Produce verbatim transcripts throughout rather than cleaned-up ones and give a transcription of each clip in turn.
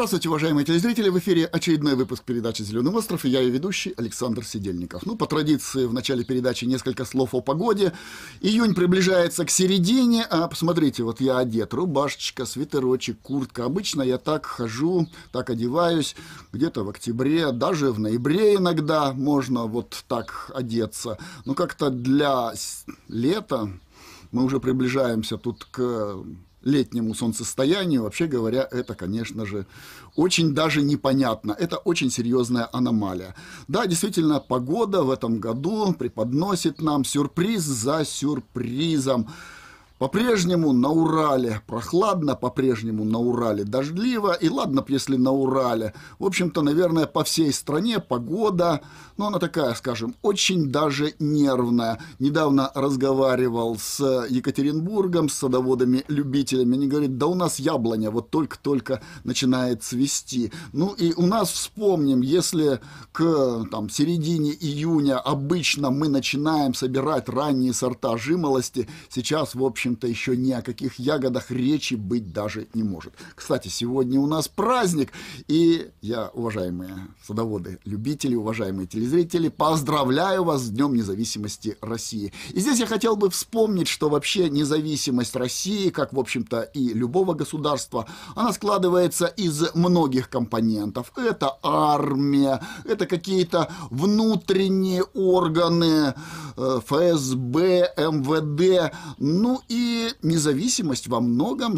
Здравствуйте, уважаемые телезрители! В эфире очередной выпуск передачи «Зеленый остров», и я ее ведущий Александр Сидельников. Ну, по традиции, в начале передачи несколько слов о погоде. Июнь приближается к середине, а посмотрите, вот я одет, рубашечка, свитерочек, куртка. Обычно я так хожу, так одеваюсь где-то в октябре, даже в ноябре иногда можно вот так одеться. Но как-то для лета мы уже приближаемся тут к летнему солнцестоянию. Вообще говоря, это, конечно же, очень даже непонятно. Это очень серьезная аномалия. Да, действительно, погода в этом году преподносит нам сюрприз за сюрпризом. По-прежнему на Урале прохладно, по-прежнему на Урале дождливо. И ладно, если на Урале. В общем-то, наверное, по всей стране погода, ну, она такая, скажем, очень даже нервная. Недавно разговаривал с Екатеринбургом, с садоводами-любителями. Они говорят, да у нас яблоня вот только-только начинает цвести. Ну, и у нас, вспомним, если к там, середине июня обычно мы начинаем собирать ранние сорта жимолости, сейчас, в общем, то еще ни о каких ягодах речи быть даже не может. Кстати, сегодня у нас праздник, и я, уважаемые садоводы, любители, уважаемые телезрители, поздравляю вас с Днем независимости России. И здесь я хотел бы вспомнить, что вообще независимость России, как, в общем-то, и любого государства, она складывается из многих компонентов. Это армия, это какие-то внутренние органы, эф эс бэ, эм вэ дэ, ну и И независимость во многом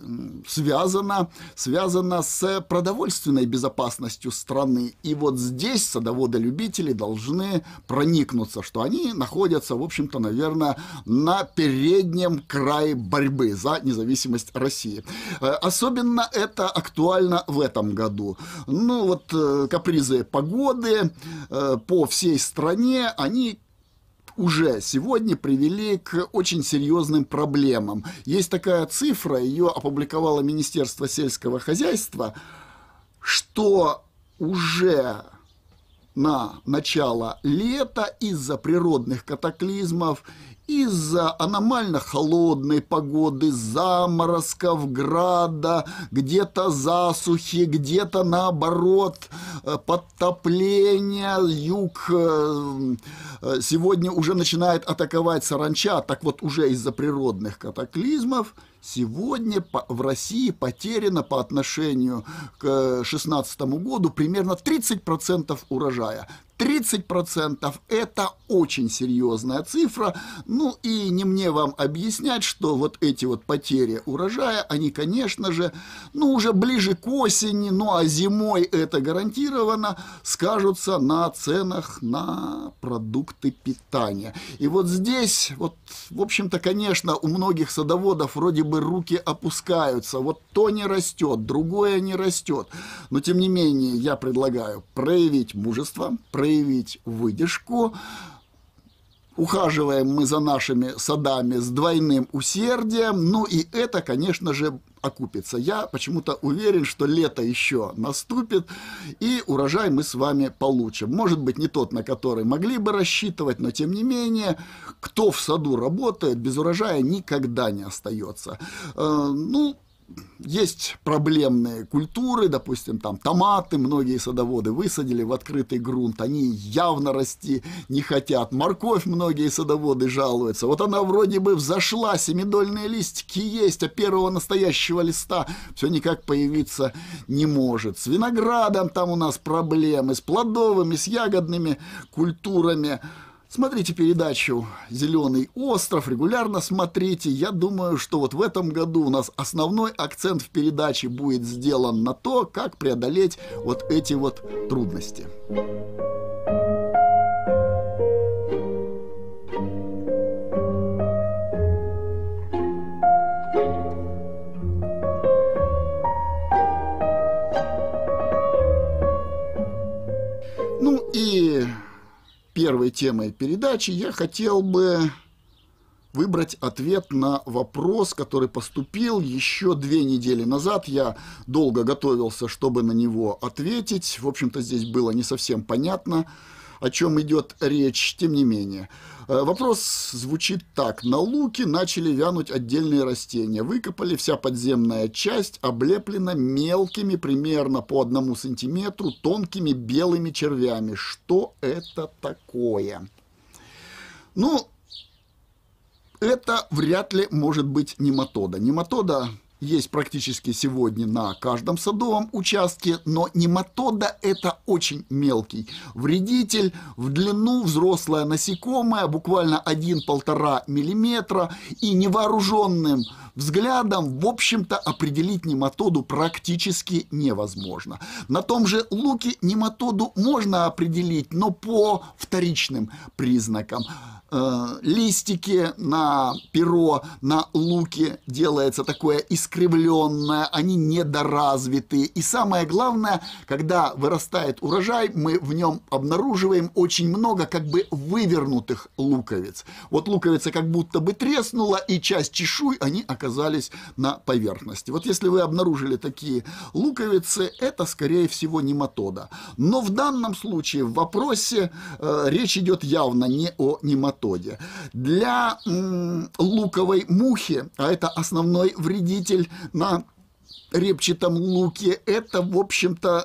связана, связана с продовольственной безопасностью страны. И вот здесь садоводы-любители должны проникнуться, что они находятся, в общем-то, наверное, на переднем крае борьбы за независимость России. Особенно это актуально в этом году. Ну вот капризы погоды по всей стране, они уже сегодня привели к очень серьезным проблемам. Есть такая цифра, ее опубликовало Министерство сельского хозяйства, что уже на начало лета из-за природных катаклизмов, из-за аномально холодной погоды, заморозков, града, где-то засухи, где-то наоборот подтопления, юг сегодня уже начинает атаковать саранча. Так вот, уже из-за природных катаклизмов сегодня в России потеряно по отношению к две тысячи шестнадцатому году примерно тридцать процентов урожая. тридцать процентов – это очень серьезная цифра. Ну и не мне вам объяснять, что вот эти вот потери урожая, они, конечно же, ну уже ближе к осени, ну а зимой это гарантированно, скажутся на ценах на продукты питания. И вот здесь, вот, в общем-то, конечно, у многих садоводов вроде бы руки опускаются. Вот то не растет, другое не растет. Но, тем не менее, я предлагаю проявить мужество, проявить выдержку. Ухаживаем мы за нашими садами с двойным усердием, ну и это, конечно же, окупится. Я почему-то уверен, что лето еще наступит, и урожай мы с вами получим. Может быть, не тот, на который могли бы рассчитывать, но тем не менее, кто в саду работает, без урожая никогда не остается. Э, ну, есть проблемные культуры, допустим, там томаты, многие садоводы высадили в открытый грунт, они явно расти не хотят. Морковь многие садоводы жалуются, вот она вроде бы взошла, семидольные листики есть, а первого настоящего листа все никак появиться не может. С виноградом там у нас проблемы, с плодовыми, с ягодными культурами. Смотрите передачу «Зеленый остров», регулярно смотрите. Я думаю, что вот в этом году у нас основной акцент в передаче будет сделан на то, как преодолеть вот эти вот трудности. Ну и первой темой передачи я хотел бы выбрать ответ на вопрос, который поступил еще две недели назад. Я долго готовился, чтобы на него ответить. В общем-то, здесь было не совсем понятно, о чем идет речь, тем не менее. Вопрос звучит так. На луке начали вянуть отдельные растения. Выкопали, вся подземная часть облеплена мелкими, примерно по одному сантиметру, тонкими белыми червями. Что это такое? Ну, это вряд ли может быть нематода. Нематода есть практически сегодня на каждом садовом участке, но нематода – это очень мелкий вредитель, в длину взрослое насекомое, буквально один-полтора миллиметра, и невооруженным взглядом, в общем-то, определить нематоду практически невозможно. На том же луке нематоду можно определить, но по вторичным признакам. Листики на перо, на луке делается такое искривленное, они недоразвитые. И самое главное, когда вырастает урожай, мы в нем обнаруживаем очень много как бы вывернутых луковиц. Вот луковица как будто бы треснула, и часть чешуй, они оказались на поверхности. Вот если вы обнаружили такие луковицы, это, скорее всего, нематода. Но в данном случае в вопросе э, речь идет явно не о нематоде. Для м, луковой мухи, а это основной вредитель на репчатом луке, это, в общем-то,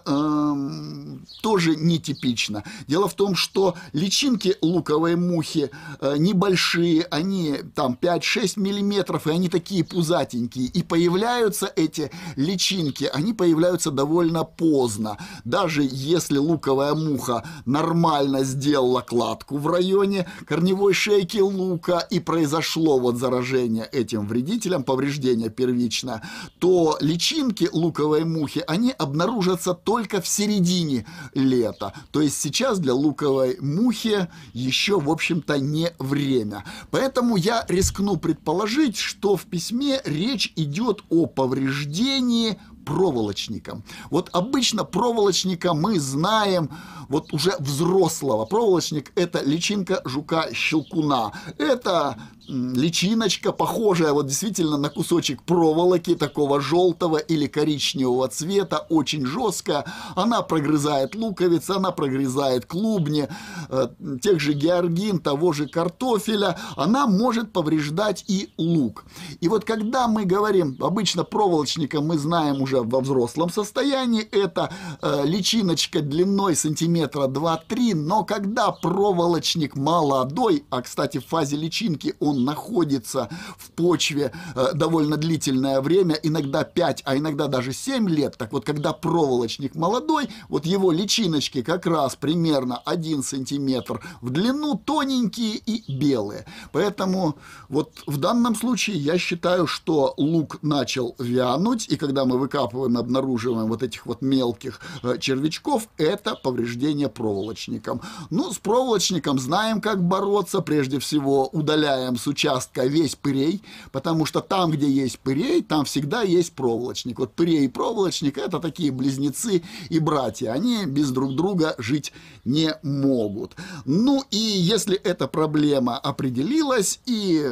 э, тоже нетипично. Дело в том, что личинки луковой мухи э, небольшие, они там пять-шесть миллиметров, и они такие пузатенькие. И появляются эти личинки, они появляются довольно поздно. Даже если луковая муха нормально сделала кладку в районе корневой шейки лука, и произошло вот заражение этим вредителем, повреждение первичное, то личинки луковой мухи, они обнаружатся только в середине лета. То есть сейчас для луковой мухи еще, в общем-то, не время. Поэтому я рискну предположить, что в письме речь идет о повреждении проволочником. Вот обычно проволочника мы знаем вот уже взрослого. Проволочник – это личинка жука-щелкуна. Это личиночка, похожая вот действительно на кусочек проволоки, такого желтого или коричневого цвета, очень жесткая. Она прогрызает луковицы, она прогрызает клубни, э, тех же георгин, того же картофеля. Она может повреждать и лук. И вот когда мы говорим, обычно проволочника мы знаем уже во взрослом состоянии, это э, личиночка длиной сантиметра два-три, но когда проволочник молодой, а, кстати, в фазе личинки он находится в почве э, довольно длительное время, иногда пять, а иногда даже семь лет, так вот, когда проволочник молодой, вот его личиночки как раз примерно один сантиметр в длину, тоненькие и белые. Поэтому вот в данном случае я считаю, что лук начал вянуть, и когда мы выкапываем, обнаруживаем вот этих вот мелких э, червячков, это повреждение проволочником. Ну, с проволочником знаем, как бороться. Прежде всего, удаляем с участка весь пырей, потому что там, где есть пырей, там всегда есть проволочник. Вот пырей и проволочник – это такие близнецы и братья. Они без друг друга жить не могут. Ну, и если эта проблема определилась, и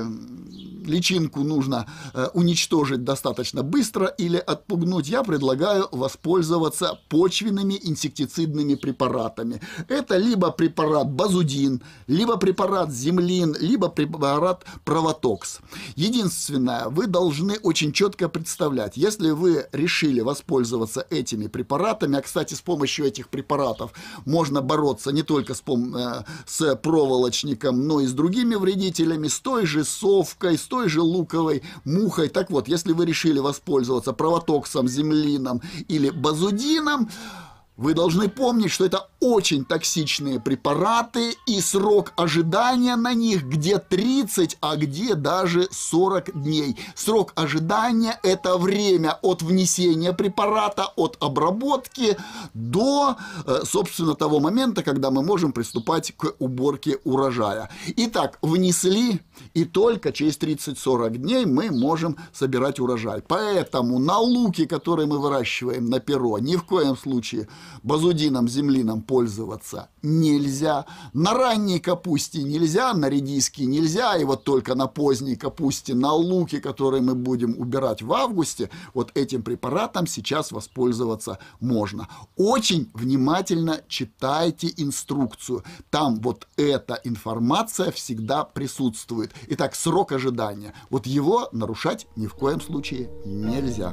личинку нужно э, уничтожить достаточно быстро или отпугнуть, я предлагаю воспользоваться почвенными инсектицидными препаратами. Это либо препарат базудин, либо препарат землин, либо препарат провотокс. Единственное, вы должны очень четко представлять, если вы решили воспользоваться этими препаратами, а, кстати, с помощью этих препаратов можно бороться не только с, пом э, с проволочником, но и с другими вредителями, с той же совкой, с той же луковой мухой. Так вот, если вы решили воспользоваться провотоксом, землином или базудином, вы должны помнить, что это очень токсичные препараты, и срок ожидания на них где тридцать, а где даже сорок дней. Срок ожидания – это время от внесения препарата, от обработки до, собственно, того момента, когда мы можем приступать к уборке урожая. Итак, внесли, и только через тридцать-сорок дней мы можем собирать урожай. Поэтому на луке, который мы выращиваем на перо, ни в коем случае базудином, землином пользоваться нельзя. На ранней капусте нельзя, на редиске нельзя, и вот только на поздней капусте, на луке, который мы будем убирать в августе, вот этим препаратом сейчас воспользоваться можно. Очень внимательно читайте инструкцию. Там вот эта информация всегда присутствует. Итак, срок ожидания. Вот его нарушать ни в коем случае нельзя.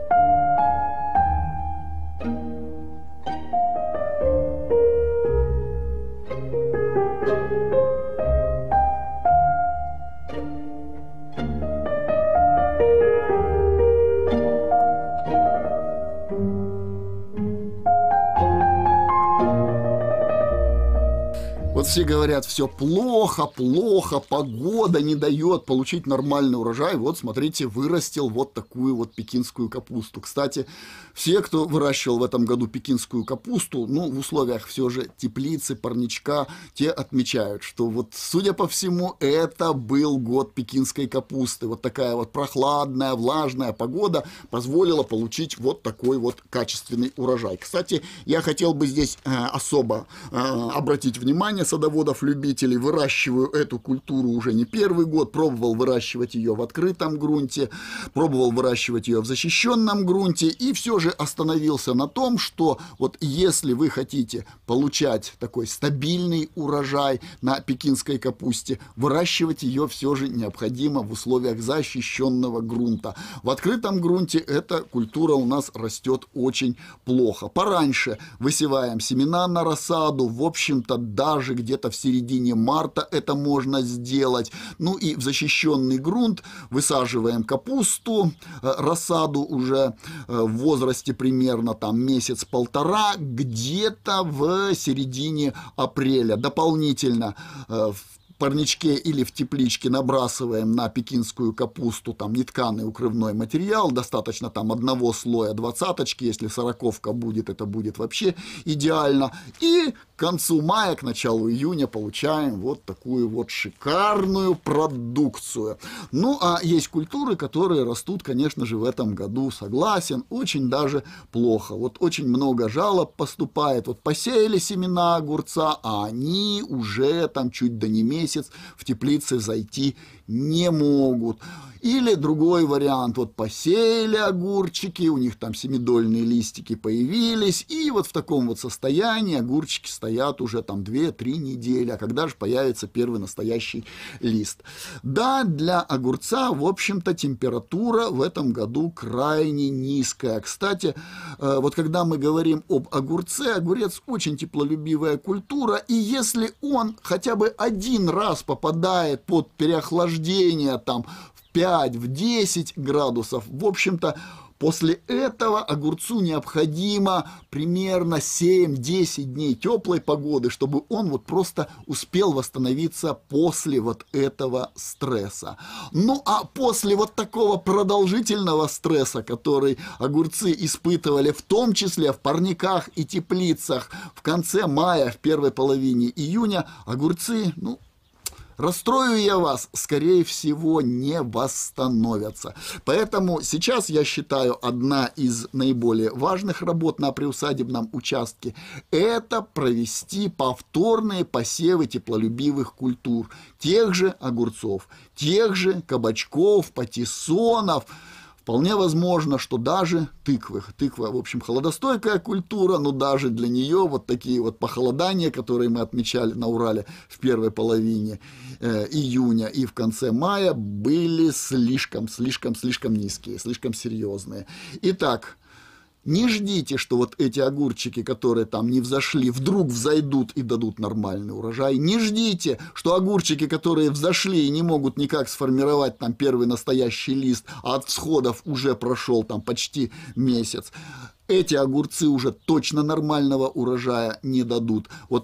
Вот все говорят, все плохо, плохо, погода не дает получить нормальный урожай. Вот, смотрите, вырастил вот такую вот пекинскую капусту. Кстати, все, кто выращивал в этом году пекинскую капусту, ну, в условиях все же теплицы, парничка, те отмечают, что вот, судя по всему, это был год пекинской капусты. Вот такая вот прохладная, влажная погода позволила получить вот такой вот качественный урожай. Кстати, я хотел бы здесь э, особо э, обратить внимание садоводов-любителей. Выращиваю эту культуру уже не первый год, пробовал выращивать ее в открытом грунте, пробовал выращивать ее в защищенном грунте, и все же остановился на том, что вот если вы хотите получать такой стабильный урожай на пекинской капусте, выращивать ее все же необходимо в условиях защищенного грунта. В открытом грунте эта культура у нас растет очень плохо. Пораньше высеваем семена на рассаду, в общем-то, даже где-то в середине марта это можно сделать. Ну и в защищенный грунт высаживаем капусту, рассаду уже в возрасте примерно там месяц-полтора, где-то в середине апреля. Дополнительно в парничке или в тепличке набрасываем на пекинскую капусту там нетканый укрывной материал, достаточно там одного слоя двадцаточки, если сороковка будет, это будет вообще идеально. И к концу мая, к началу июня получаем вот такую вот шикарную продукцию. Ну, а есть культуры, которые растут, конечно же, в этом году, согласен, очень даже плохо. Вот очень много жалоб поступает, вот посеяли семена огурца, а они уже там чуть до не месяц в теплице зайти не могут. Или другой вариант, вот посеяли огурчики, у них там семидольные листики появились, и вот в таком вот состоянии огурчики стоят уже там две-три недели, а когда же появится первый настоящий лист? Да, для огурца, в общем-то, температура в этом году крайне низкая. Кстати, вот когда мы говорим об огурце, огурец очень теплолюбивая культура, и если он хотя бы один раз попадает под переохлаждение там в пять-десять градусов, в общем-то, после этого огурцу необходимо примерно семь-десять дней теплой погоды, чтобы он вот просто успел восстановиться после вот этого стресса. Ну а после вот такого продолжительного стресса, который огурцы испытывали в том числе в парниках и теплицах в конце мая, в первой половине июня, огурцы, ну, расстрою я вас, скорее всего, не восстановятся. Поэтому сейчас, я считаю, одна из наиболее важных работ на приусадебном участке – это провести повторные посевы теплолюбивых культур, тех же огурцов, тех же кабачков, патиссонов. Вполне возможно, что даже тыквы. Тыква, в общем, холодостойкая культура, но даже для нее вот такие вот похолодания, которые мы отмечали на Урале в первой половине э, июня и в конце мая, были слишком, слишком, слишком низкие, слишком серьезные. Итак, не ждите, что вот эти огурчики, которые там не взошли, вдруг взойдут и дадут нормальный урожай. Не ждите, что огурчики, которые взошли и не могут никак сформировать там первый настоящий лист, а от всходов уже прошел там почти месяц. Эти огурцы уже точно нормального урожая не дадут. Вот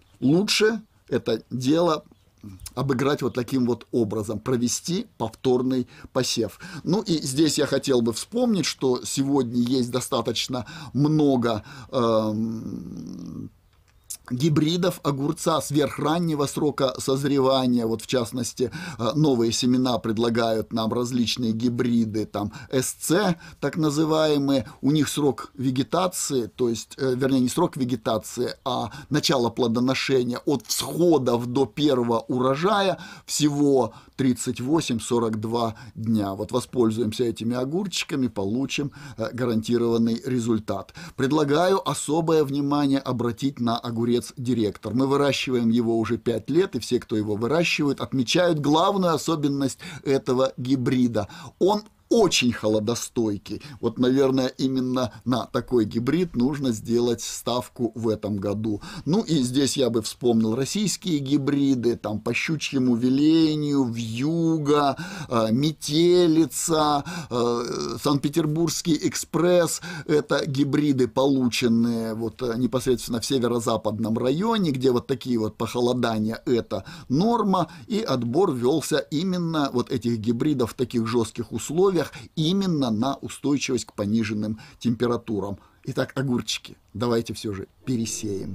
лучше это дело обыграть вот таким вот образом, провести повторный посев. Ну и здесь я хотел бы вспомнить, что сегодня есть достаточно много э, гибридов огурца сверхраннего срока созревания. Вот в частности, новые семена предлагают нам различные гибриды, там эс цэ, так называемые. У них срок вегетации, то есть, вернее, не срок вегетации, а начало плодоношения от всходов до первого урожая всего тридцать восемь — сорок два дня. Вот воспользуемся этими огурчиками, получим гарантированный результат. Предлагаю особое внимание обратить на огурец «Директор». Мы выращиваем его уже пять лет, и все, кто его выращивает, отмечают главную особенность этого гибрида. Он очень холодостойкий. Вот, наверное, именно на такой гибрид нужно сделать ставку в этом году. Ну и здесь я бы вспомнил российские гибриды, там по щучьему велению, вьюга, э, метелица, э, Санкт-Петербургский экспресс. Это гибриды, полученные вот непосредственно в северо-западном районе, где вот такие вот похолодания — это норма, и отбор велся именно вот этих гибридов в таких жестких условиях, именно на устойчивость к пониженным температурам. Итак, огурчики, давайте все же пересеем.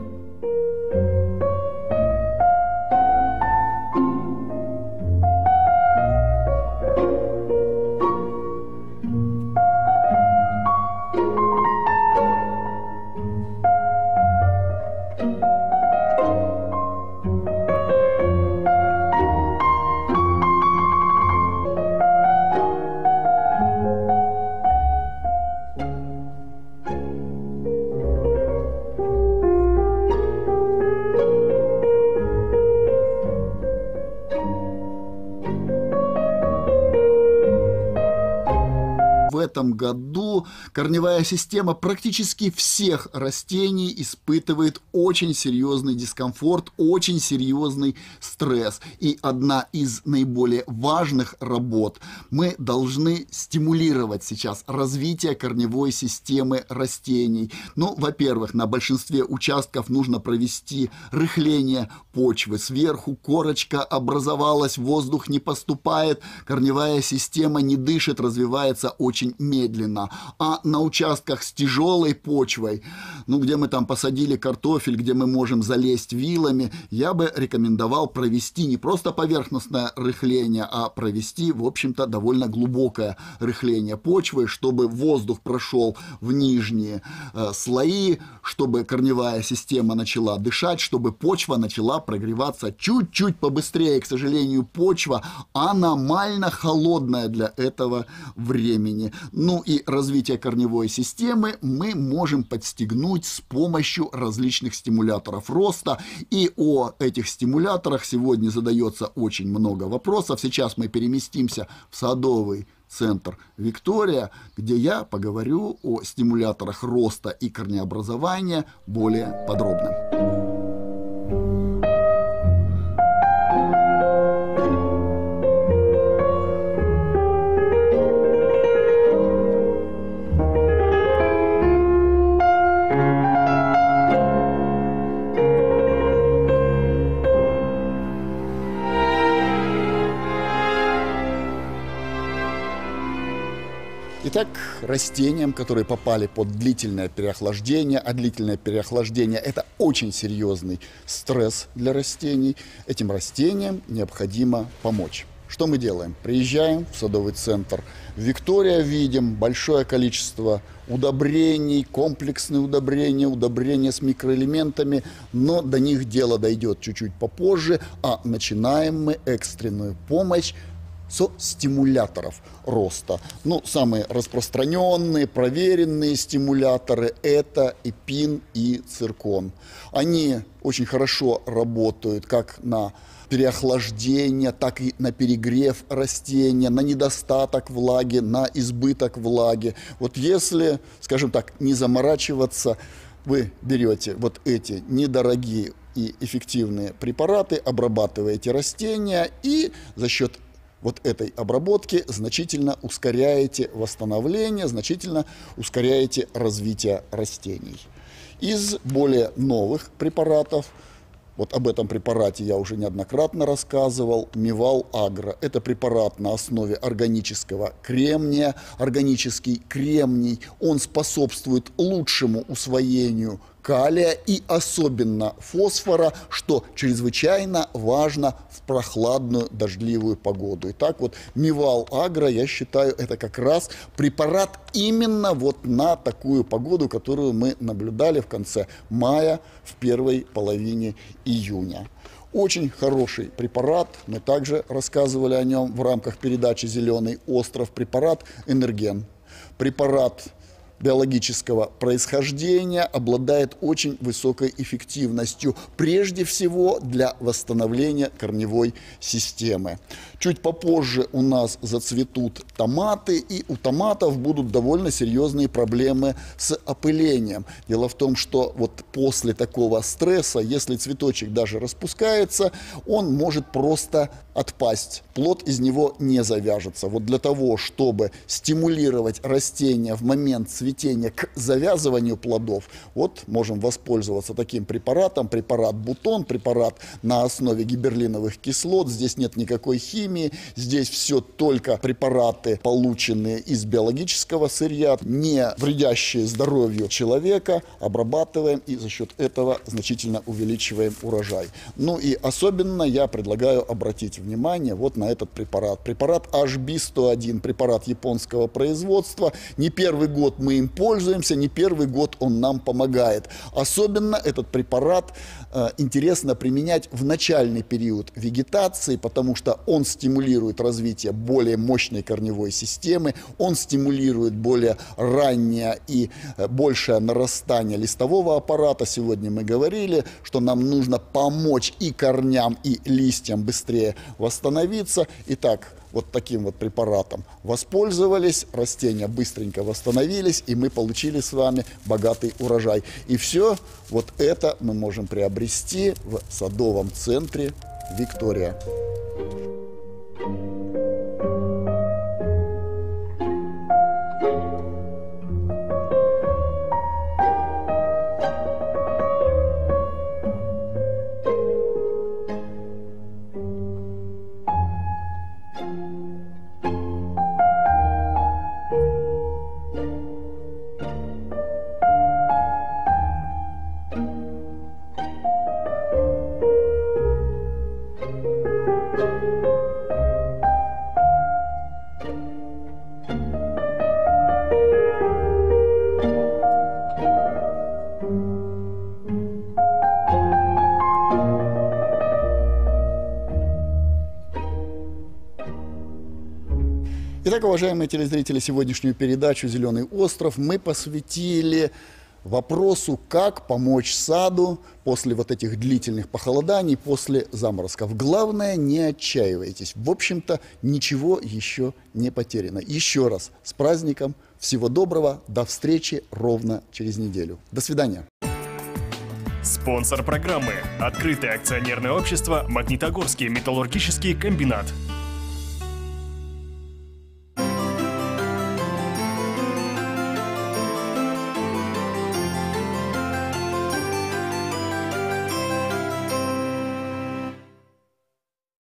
В этом году корневая система практически всех растений испытывает очень серьезный дискомфорт, очень серьезный стресс. И одна из наиболее важных работ: мы должны стимулировать сейчас развитие корневой системы растений. Ну, во-первых, на большинстве участков нужно провести рыхление почвы. Сверху корочка образовалась, воздух не поступает, корневая система не дышит, развивается очень медленно. А на участках с тяжелой почвой, ну, где мы там посадили картофель, где мы можем залезть вилами, я бы рекомендовал провести не просто поверхностное рыхление, а провести, в общем-то, довольно глубокое рыхление почвы, чтобы воздух прошел в нижние э, слои, чтобы корневая система начала дышать, чтобы почва начала прогреваться чуть-чуть побыстрее. К сожалению, почва аномально холодная для этого времени. Ну и развитие корневой системы мы можем подстегнуть с помощью различных стимуляторов роста. И о этих стимуляторах сегодня задается очень много вопросов. Сейчас мы переместимся в садовый центр «Виктория», где я поговорю о стимуляторах роста и корнеобразования более подробно. Итак, растениям, которые попали под длительное переохлаждение, а длительное переохлаждение – это очень серьезный стресс для растений, этим растениям необходимо помочь. Что мы делаем? Приезжаем в садовый центр «Виктория», видим большое количество удобрений, комплексные удобрения, удобрения с микроэлементами, но до них дело дойдет чуть-чуть попозже, а начинаем мы экстренную помощь со стимуляторов роста. Ну, самые распространенные, проверенные стимуляторы – это эпин и циркон. Они очень хорошо работают как на переохлаждение, так и на перегрев растения, на недостаток влаги, на избыток влаги. Вот если, скажем так, не заморачиваться, вы берете вот эти недорогие и эффективные препараты, обрабатываете растения и за счет вот этой обработки значительно ускоряете восстановление, значительно ускоряете развитие растений. Из более новых препаратов, вот об этом препарате я уже неоднократно рассказывал, Мивал Агро. Это препарат на основе органического кремния. Органический кремний, он способствует лучшему усвоению калия и особенно фосфора, что чрезвычайно важно в прохладную дождливую погоду. Итак, вот Мивал Агро, я считаю, это как раз препарат именно вот на такую погоду, которую мы наблюдали в конце мая, в первой половине июня. Очень хороший препарат, мы также рассказывали о нем в рамках передачи «Зеленый остров», препарат Энерген. Препарат биологического происхождения, обладает очень высокой эффективностью, прежде всего для восстановления корневой системы. Чуть попозже у нас зацветут томаты, и у томатов будут довольно серьезные проблемы с опылением. Дело в том, что вот после такого стресса, если цветочек даже распускается, он может просто отпасть. Плод из него не завяжется. Вот для того, чтобы стимулировать растения в момент цветения к завязыванию плодов, вот можем воспользоваться таким препаратом. Препарат Бутон, препарат на основе гиберлиновых кислот. Здесь нет никакой химии, здесь все только препараты, полученные из биологического сырья, не вредящие здоровью человека. Обрабатываем и за счет этого значительно увеличиваем урожай. Ну и особенно я предлагаю обратить внимание вот на этот препарат. Препарат эйч би сто один, препарат японского производства. Не первый год мы им пользуемся, не первый год он нам помогает. Особенно этот препарат э, интересно применять в начальный период вегетации, потому что он стимулирует развитие более мощной корневой системы, он стимулирует более раннее и э, большее нарастание листового аппарата. Сегодня мы говорили, что нам нужно помочь и корням, и листьям быстрее восстановиться. Итак, вот таким вот препаратом воспользовались, растения быстренько восстановились, и мы получили с вами богатый урожай. И все вот это мы можем приобрести в садовом центре «Виктория». Итак, уважаемые телезрители, сегодняшнюю передачу «Зеленый остров» мы посвятили вопросу, как помочь саду после вот этих длительных похолоданий, после заморозков. Главное, не отчаивайтесь. В общем-то, ничего еще не потеряно. Еще раз с праздником, всего доброго, до встречи ровно через неделю. До свидания. Спонсор программы – открытое акционерное общество «Магнитогорский металлургический комбинат».